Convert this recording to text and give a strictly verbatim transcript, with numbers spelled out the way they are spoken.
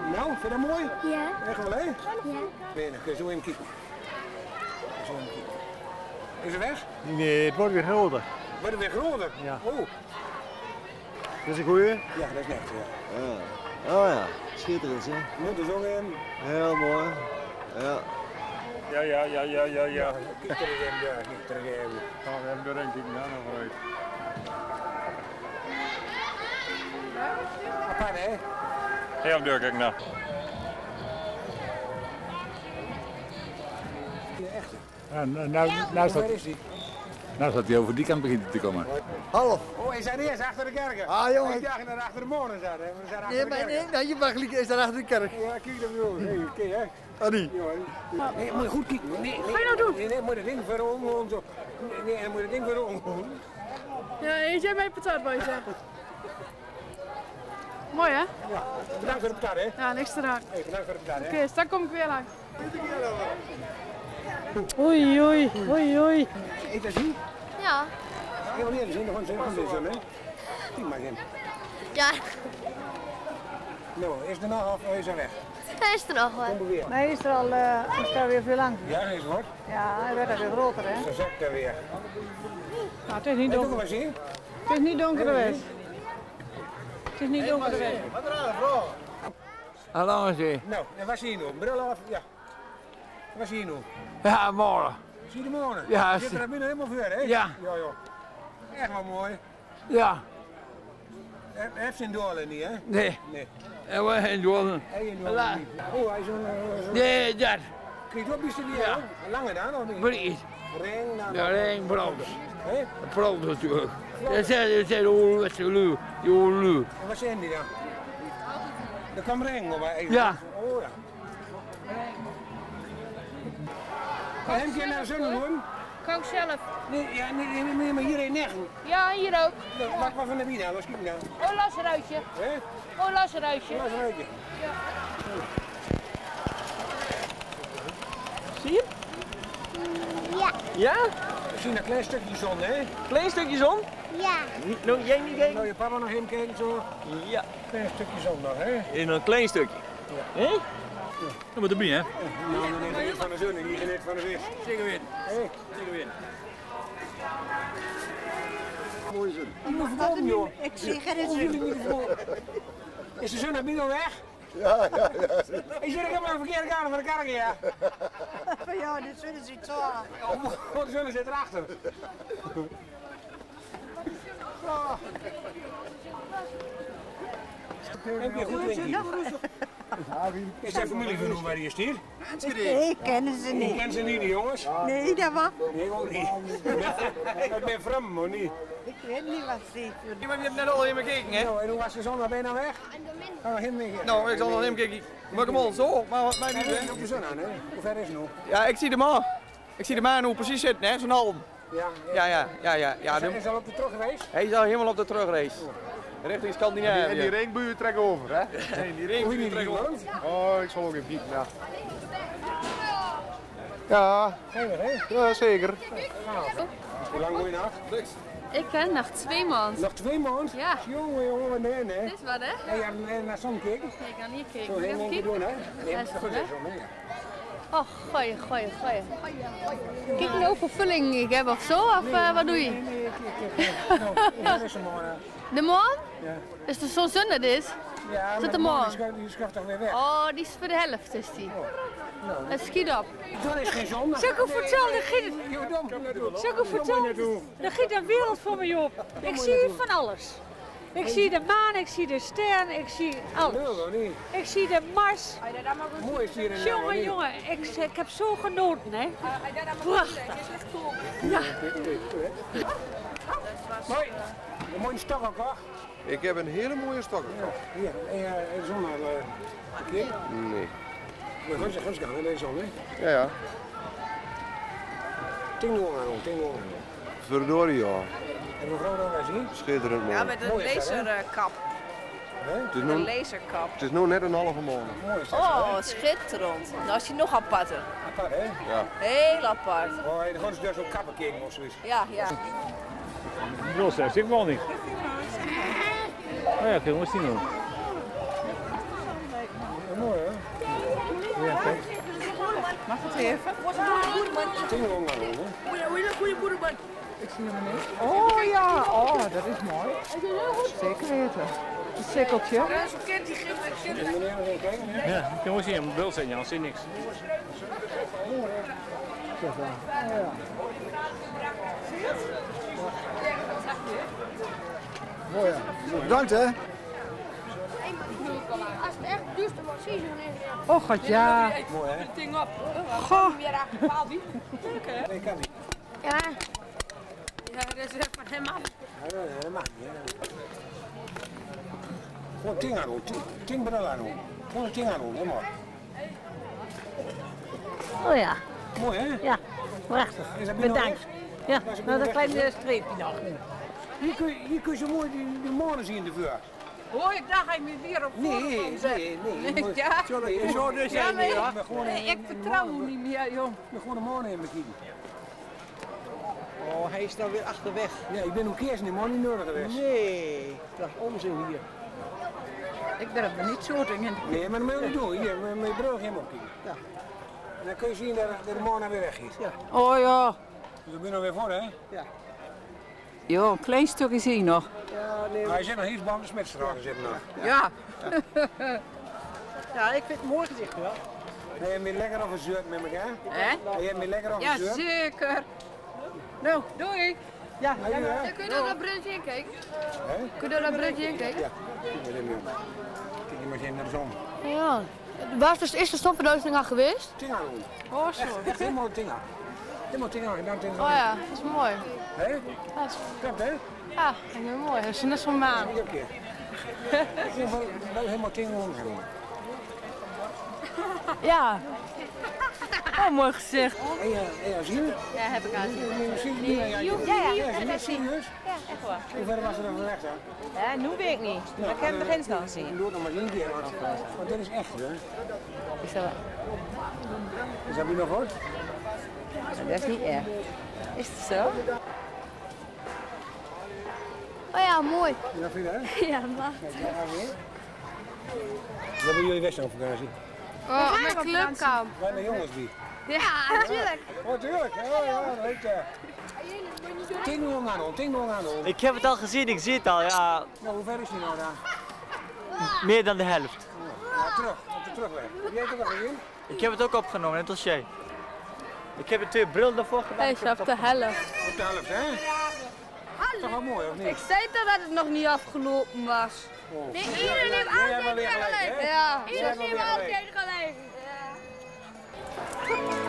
Nou, vind je dat mooi? Ja. Echt wel, hè? Ja. Ben, dan kun je zo even kijken. Zo even kijken. Is het weg? Nee, het wordt weer groter. Wordt het weer groter? Ja. Oh. Dat is een goeie? Ja, dat is net, ja. Ja. Oh ja, schitterend hè. Moet er zo in. Heel mooi. Ja. Ja, ja, ja, ja, ja, ja. Kijk er eens in, ja, kijk er eens in. Oh, we hebben er een keer naar vooruit. Apart, hè? Heel deur, kijk nou. De echte. Ja, nou, nou, nou, staat, Waar is die? nou staat hij over die kant begint te komen. Hallo. Oh, hij zijn eerst achter de kerken. Ah, jongen. Ik dacht dat er achter de molen zat, hè. We zijn achter Nee, de maar kerken. nee, nou, je mag is daar achter de kerk. Ja, kijk dat wel. Hey, kijk, hè. Ah, niet. Ja, nee, moet je goed kijken. Nee, nee, Wat ga je nou doen? Nee, nee, moet het ding voor om zo. Nee, nee, moet het ding voor om. Ja, eet jij mij patat bij je? Mooi hè? Ja, bedankt voor de patat, hè. Ja, niks te raken. Hey, bedankt voor de patat, hè. Oké, straks kom ik weer lang. Oei, oei, oei, oei. Eet dat zien? Ja. Ik wil niet eens zien, gewoon zeggen van dit zo, hè. Kijk maar in. Ja. Nou, is er nog of is er weg? Hij is er nog wel. Kom maar weer. Nee, is er al, uh, is er weer veel lang. Ja, hij is wat. Ja, hij werd alweer groter hè. Zo zakt er weer. Nou, het is niet Hey, doe donker. maar zien. Het is niet donker geweest. Het is niet donker geweest. Hallo eens. Nou, en waar zie je nu? Bril af, ja. Waar zie je nu? Ja, morgen. Zie je de molen? Ja, Zit er daar binnen helemaal voor, hè? Ja. Ja, ja. Echt wel mooi. Ja, Hij heeft zijn doorlen niet, hè? nee. Nee. En we gaan doen. Hij heeft La. doorlen niet. Oh, hij is zo'n... Uh, zo Nee, dat. Kijk, wat is er niet, Ja. hè? Langer dan, of niet? Bries. Ring, nou... Ja, ring, brons. Hè? Brons natuurlijk. Dat zijn dat zijn de Westerlu. Die Oerlu. En wat zijn die dan? Er kwam ring op, hè? Ja. Oh, ja. Ga hem keer naar zo'n doen? Kook zelf. Nee, ja, nee, nee, nee, maar hier in Negen. Ja, hier ook. Maak maar van de binnen, los kijk nou. Oh, lasseruitje. Hè? Oh, lasseruitje. Los een beetje. Zie je? Ja. Ja? We zien een klein stukje zon, hè? Klein stukje zon? Ja. Niet, nog, jij niet kijken? Nou, je papa nog even kijken, zo. Ja. Klein stukje zon nog, hè? In een klein stukje. Hé? Dat moet er niet, hè? Nou, dan is het van de zon en niet net van de vis. Zeker weer. Hé, Zeker weer. mooi zon. Ik moet voorkomen, joh. Ik zie geen Oh, jullie moeten voorkomen. Is de zon naar binnen weg? Ja, ja, ja. Ik zit helemaal aan de verkeerde kant van de karren, ja. van jou, dit zullen ze zo. Oh, de zon zit erachter. Oh. Heb je goed winkel? Is dat familie van hoe waar die is hier? Nee, kennen ze Ik niet. ken ze niet, die jongens. Nee, dat was. Nee, ook niet. Ik ben vreemd, maar niet. Ik weet niet wat ze. Je hebt net al in me gekeken, hè? Nou, en hoe was de zon? Waar ben je nou weg? Ga nog heen. Nou, ik zal nog even kijken. Maar kom op, zo. Maar wat mij Kijk niet, eens hè? op de zon aan, hè? Hoe ver is het nog? Ja, ik zie de maan. Ik zie de maan hoe precies zitten, hè? Zo'n halm. Ja, Ja, ja, ja, ja. ja Is de- hij is al op de terug geweest? hij is al helemaal op de terugreis. Richting Scandinavië. En die ringbuur trekken over, hè? Nee, die Hoe ring je niet trekken op. woont? Oh, ik zal ook even piepen, ja. Ja, Geen hè? ja, zeker. Hoe lang moet je nog? Ik ken nog twee maanden. Nog twee maanden? Ja. Jongen, jongen, nee, nee. Dit is wat hè? En je hebt naar zon gekeken? Ik kan niet kijken. Zo Even heen één keer kijken. doen, hè? Nee, Ja, is dat goed, is hè? zo, nee. Oh, goeie, goeie, goeie. Kijk nou hoeveel vulling ik heb of zo, of uh, wat doe je? Nee, nee, kijk, kijk. Nou, dat is hem maar. eh, De maan? Ja. Is er zo'n zon dat is? Ja, Zit maar de man, man? die schuift- die schuift toch weer weg? Oh, die is voor de helft is die. Nou, Het schiet op. dat is geen zon. Zal ik u vertellen, dat giet, Je dom naartoe. zal ik u vertellen, er giet een wereld voor me op. Ik zie van alles. Ik zie de maan, ik zie de ster, ik zie alles. Nee, nog niet. Ik zie de Mars. Mooi is hier in Jongen, jongen, ik, ik heb zo genoten, hè. Prachtig. Mooi. Een mooie stok ook, hoor. Ik heb een hele mooie stok. Hier, en uh, en zon al. Uh, Oké. Nee. Maar gewoon zeg, gaan in deze zon, hè? Ja, ja. Tien uur aan, tien uur aan. Verdorie, ja. En mevrouw dan wij zien? Schitterend mooi. Ja, met een Mooi is dat, hè? laserkap. Het is Een nu, laserkap. het is nu net een halve maand. Mooi is dat, Oh, schitterend. Nou is hij nog aparter. apart, hè? Ja. Heel apart. Oh, en gewoon dus zo'n kappen kijken of zoiets. Ja, ja. nul zes, ik wel niet. Oh ja, ik moet zien doen. Mooi. het even. Tingelong aan doen, hè? Ik zie hem niet. Oh ja, oh, dat is mooi. Zeker weten. Een sikkeltje. Ja, ik kan wel zien, een beeld zijn, Jan, zie niks. Mooi, ja. Bedankt, hè. Als het echt duurst, dan zie je zo niet. Oh god, ja. Mooi, hè? Goh. Nee, kan niet. Ja. Ja, dat is echt van hem af. Ja, dat mag niet, hè? Gewoon ting aan doen, ting bril aan doen. Gewoon een ting aan doen, helemaal. Oh ja, Mooi, hè? ja, prachtig. Is dat binnen Bedankt. Ja, nou dat kleine streepje nog. Hier kun, je, hier kun je zo mooi die, die molen zien in de vuur. Oh, ik dacht hij me weer op Nee, nee, nee. nee. Ja. Sorry, zo dus jij niet, hoor. Maar gewoon Nee, ik vertrouw hem niet meer, jong. met gewoon een molen in mijn kiem. Oh, hij is nou weer achterweg. Ja, ik ben ook eerst niet man niet nodig geweest. Nee, dat is onzin hier. Ik durf er niet zo dingen. Nee, maar dat moet je niet doen. Hier, met mijn bril helemaal op. Ja. En dan kun je zien dat, dat de man weer weg is. Ja. Oh ja. Dus ik ben er weer voor, hè? Ja. Jo, een klein stukje zie je nog. Ja, nee. Hij zit nog hier bij de Smetstraat zitten nog. Ja. Ja, ik vind het mooi gezicht wel. Ben je meer lekker of een zeurt met elkaar? Hè? Ben je meer lekker of Ja, een zeurt? zeker. Nou, doei. Ja, Ja, ja, ja. Kun je door dat brilletje in kijken? Hè? Kun je door dat brilletje in kijken? Ja. Kijk maar eens naar de zon. Ja. Waar is dus de eerste stopverdoving al geweest? Ting aan doen. Oh, zo. Echt helemaal ting aan. Helemaal ting aan. Dan ting aan. Oh ja, dat is mooi. Hè? Ja, dat is, Klopt, hè? ja, dat is mooi. Dat is net zo'n maan. Iedere keer. Ik vind wel wel helemaal ting aan gaan doen. Ja. Oh, mooi gezicht. En ja, en ja, zie je? Ja, heb ik aan. Zie je? Ja, ja, ja. Ja, zie je? Serieus? Ja, echt waar. Hoe ver was er dan van weg dan? Ja, nu weet ik niet. Maar ik heb het begin al gezien. Doe het nog maar één keer. Want dit is echt, hè? Is dat, Is dat nu nog goed? dat is niet erg. Is het zo? Oh ja, mooi. Ja, vind je dat? Ja, maar. Kijk, daar gaan we weer. We hebben jullie wedstrijdvakantie. Oh, met clubkamp. Wij de jongens die. Ja, natuurlijk. Oh, tuurlijk. Ja, ja, leuk. Ja. Tien uur aan doen, tien uur aan doen. Ik heb het al gezien, ik zie het al, ja. Nou, hoe ver is die nou daar? Meer dan de helft. Ja, terug, op de terugweg. Heb jij het ook al gezien? Ik heb het ook opgenomen, net als jij. Ik heb er twee brillen ervoor gedaan. Hij is op de helft. Op de helft, hè? Toch wel mooi, of niet? Ik zei toch dat het nog niet afgelopen was. Oh. Nee, iedereen heeft Jij hebt wel weer altijd gelijk, gelijk. hè? Ja, Jij hebt iedereen wel heeft weer gelijk. altijd gelijk. Ja.